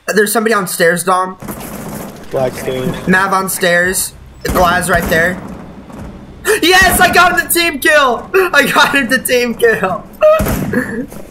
There's somebody on stairs, Dom. Black stairs. Nav on stairs. Glaz right there. Yes, I got him the team kill. I got him the team kill.